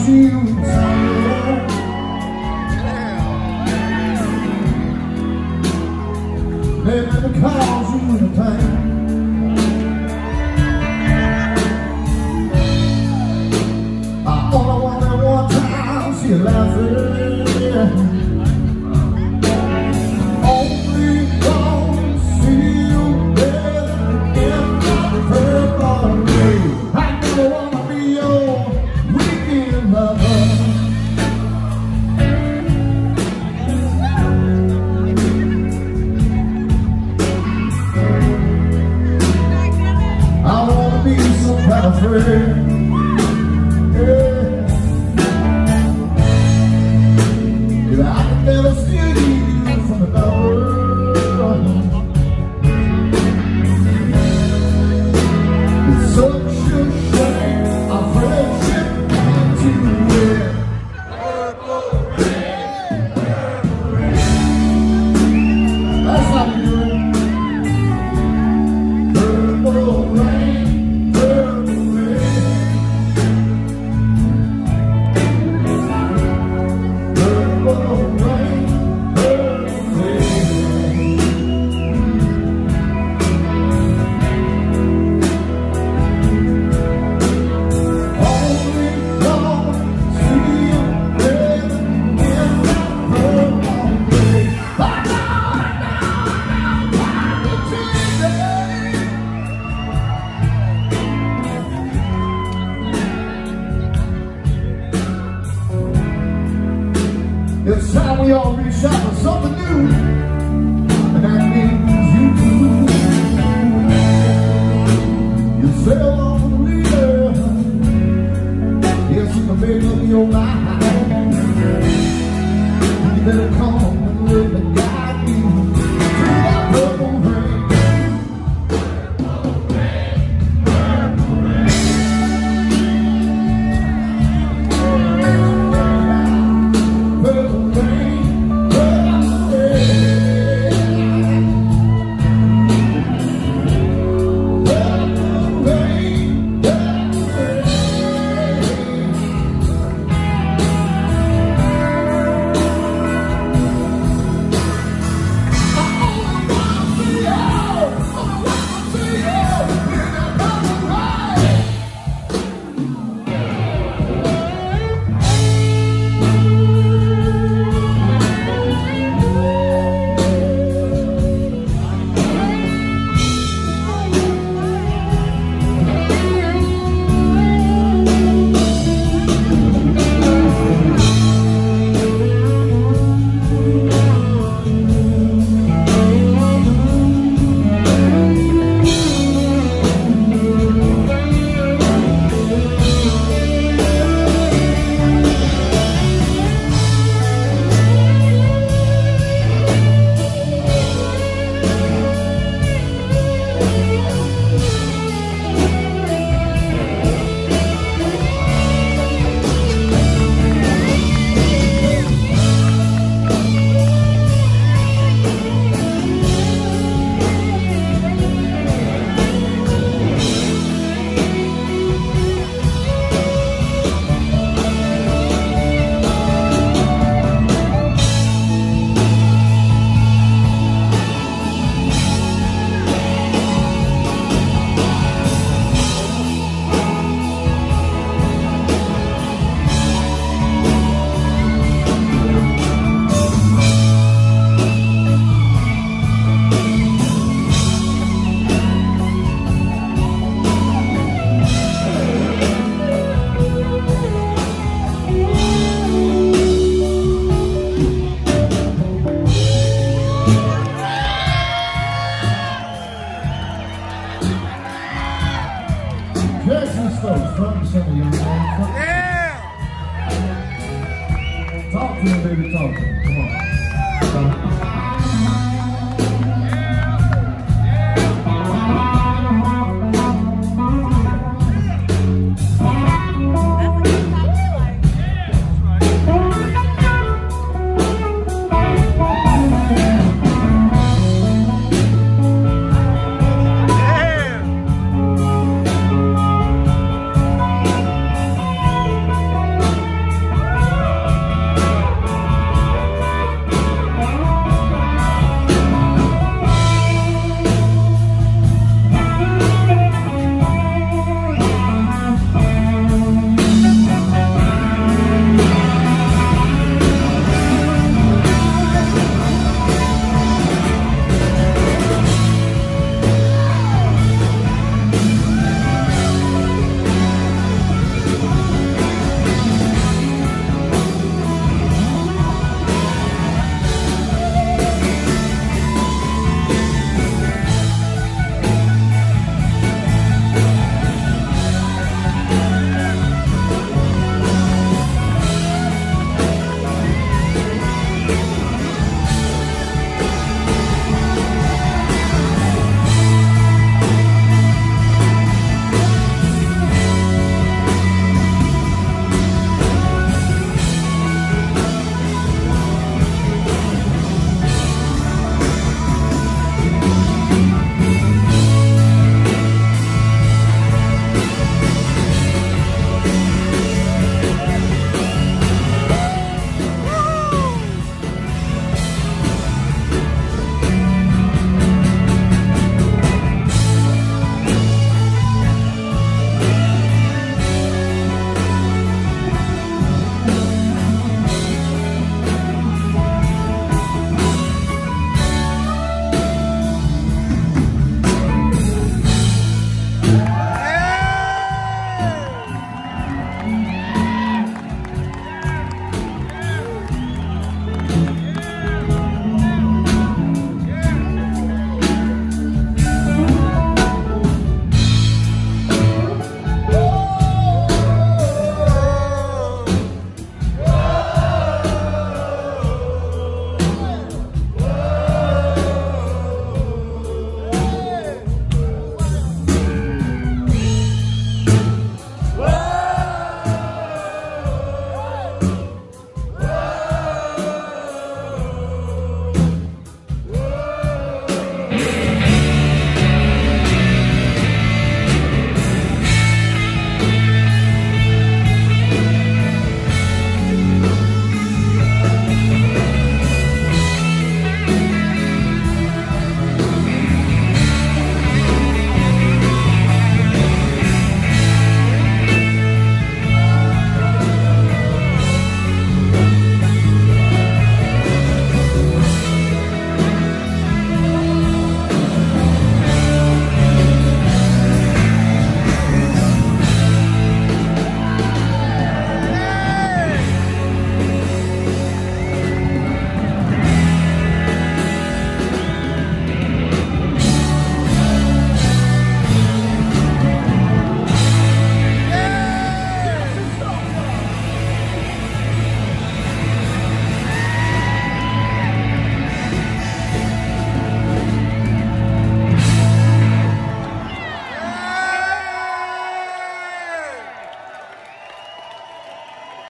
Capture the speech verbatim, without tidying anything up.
cause you tired. Maybe because you the pain. I only want that one time, see you laughing. Only gonna see you better in my purple day. I never wanna be your weekend lover. I wanna be some kind of friend. I can never steal you from the world. It's such a shame our friendship came to end. Purple rain, purple rain. That's how we do it. Purple rain, purple rain. Purple rain. It's time we all reach out for something new, and that means you do. You sail on the river, yes, you can make up your mind. You better come